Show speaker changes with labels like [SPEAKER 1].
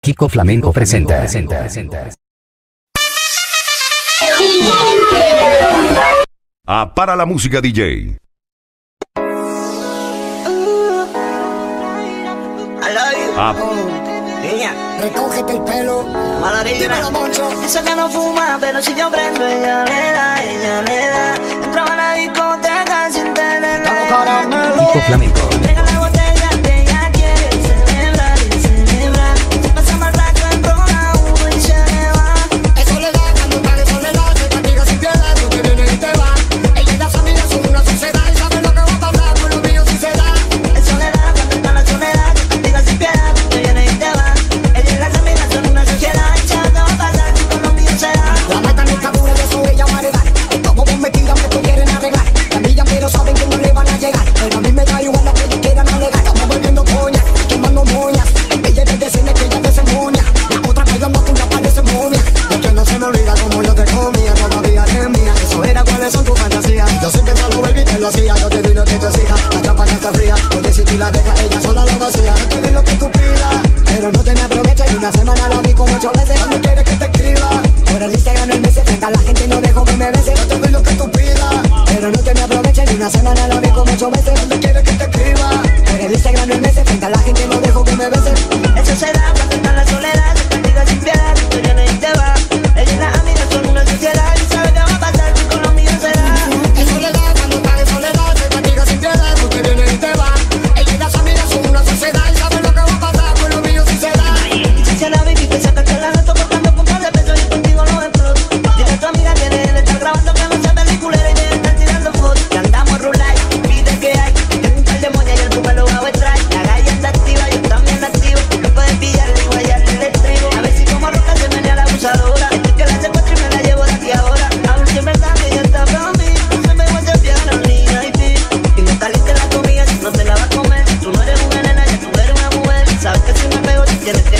[SPEAKER 1] Kiko Flamenco presenta.
[SPEAKER 2] Para la música, DJ.
[SPEAKER 3] Niña,
[SPEAKER 4] recógete el pelo,
[SPEAKER 3] dímelo, Moncho. Dice que no fuma, pero si yo prendo, ella le da. Entraba a la discoteca sin tener nada.
[SPEAKER 1] Kiko Flamenco.
[SPEAKER 3] Pega la botella que ella quiere celebrar. Se pasa mal rato en rola uno y se le va.
[SPEAKER 4] es soledad, cuando está de soledad, se castiga sin piedad, tú te vienes y te vas. Ella y la familia son una sociedad y saben lo que va a pasar con los míos si se da.
[SPEAKER 3] Es soledad, cuando está la soledad, se castiga sin piedad, tú te vienes y te vas. Ella y las amigas son una sociedad y saben lo que va a pasar con los míos se da.
[SPEAKER 4] La mata en el caburo de su ella va a heredar. Como vos me tiran que tú quieren arreglar. Camillan pero saben que no le van a llegar. Pero a mí me da igual lo que ellos quieran alegar. Estamos volviendo coña, quemando moñas. Ella es de decirle que ella te moña. La otra bailando tú la parece momia. Es que no se me olvida como yo te comía. Todavía eres mía. Eso era cuáles son tus fantasías. Yo siempre solo baby te lo hacía. Yo te di lo que tú exijas. La chapa no está fría. Porque si tú la dejas ella sola lo vacía. Yo te di lo que tú pidas. Pero no te me aproveches. Y una semana la vi como 8 veces. ¿Dónde quieres que te escriba? Por el Instagram el mes se frente a la gente no dejo que me bese. Yo te doy lo que tú pidas. Pero no te me aproveches. Y una semana la vi como 8 veces. ¿Dónde quieres que te escriba? Por el Instagram el mes se frente a la gente no dejo que me bese.
[SPEAKER 3] Eso se da cuando está en la soledad, se castiga sin piedad, tú te vienes y te vas. Ella y las amigas son una sociedad y sabe qué va a pasar si con los míos se da.
[SPEAKER 4] Es soledad, cuando está de soledad, se castiga sin piedad, tú te vienes y te vas. Ella y las amigas son una sociedad y saben lo que va a pasar con los míos si se da.
[SPEAKER 3] Y si se la baby, te sacas la gato cortando puntas de peso y contigo no exploto. Dile a tu amiga que deje de estar grabando que no sea peliculera y deje de estar tirando fotos. Que andamos rulay, pide que hay, tengo un par de moñas y el puma lo va a traer. La galla está activa, yo también activo. No puedes pillarle y guayarle el estribo. A ver si como roca se menea la abusadora. Estoy que la secuestro y me la llevo de aquí ahora. A ver si es verdad que ella está para mí. No se me va a desviar a ni IP. Y no está lista la comida si no te la vas a comer. Si tú no eres una nena, ya tú eres una mujer. Sabes que si me pego, si quieres que